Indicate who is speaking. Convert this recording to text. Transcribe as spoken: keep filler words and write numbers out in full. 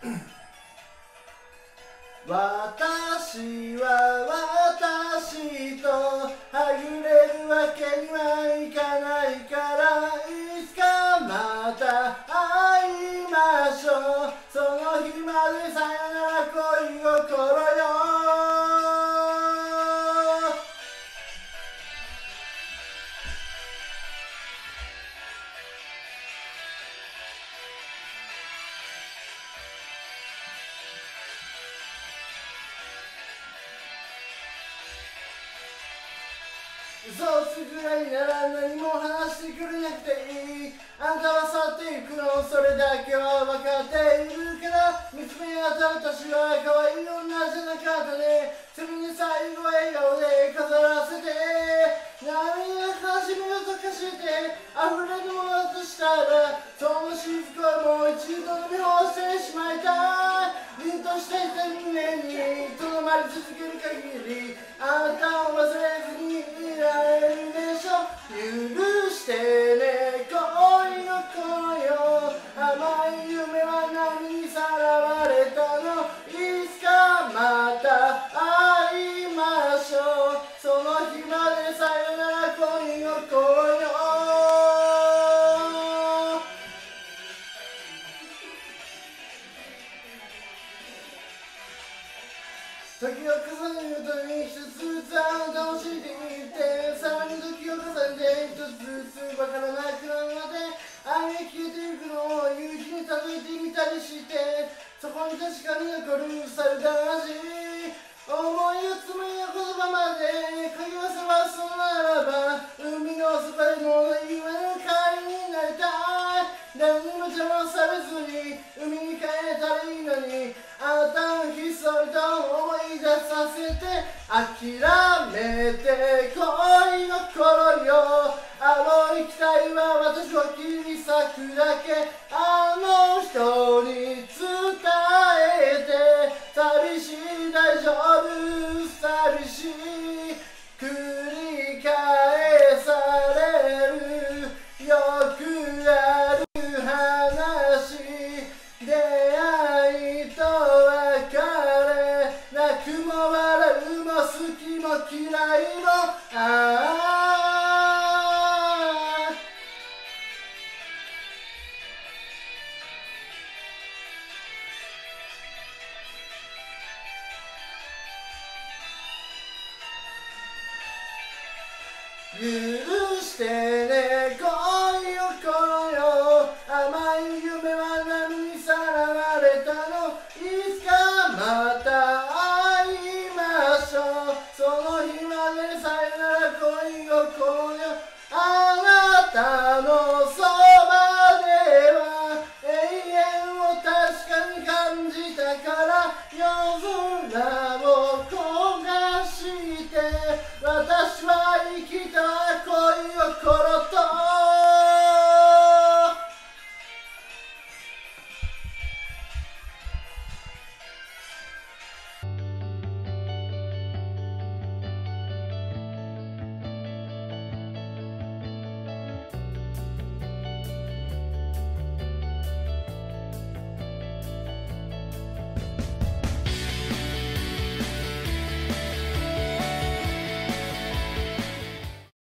Speaker 1: 私は私とはぐれるわけにはいかないから、いつかまた会いましょう。その日までさよなら恋心よ。嘘をつくぐらいなら何も話してくれなくていい。あんたは去っていくの、それだけは分かっているから。見つめ合った私は可愛い女じゃなかったね。せめて最後笑顔で飾らせて、涙悲しみを溶かして溢れるものとしたら、その私服をもう一度飲み干してしまいたい。凛としていた胸にとどまり続ける限り、あなたを忘れずにいられるでしょ。許してね恋の子よ。甘い夢は何にさらわれたの。いつかまた会いましょう。その日までさよなら恋の子よ。時を重ねるごとに一つずつあなたを知っていって、さらに時を重ねて一つずつわからなくなるまで愛が消えてゆくのを夕日にたどいてみたりして、そこに確かに残る腐る魂、思いを詰めよ言葉まで鍵をさばすのならば、海の底でも夢の貝になりたい。誰にも邪魔されずに海に帰れたらいいのに、あなたのひっそりと思い出させて、諦めて恋の頃よ。青い期待は私を切り裂くだけ。あの人に伝えて、寂しい大丈夫寂しい繰り返されるよくある話、出会いと別れ、泣くも笑うも好きも嫌いもああ。許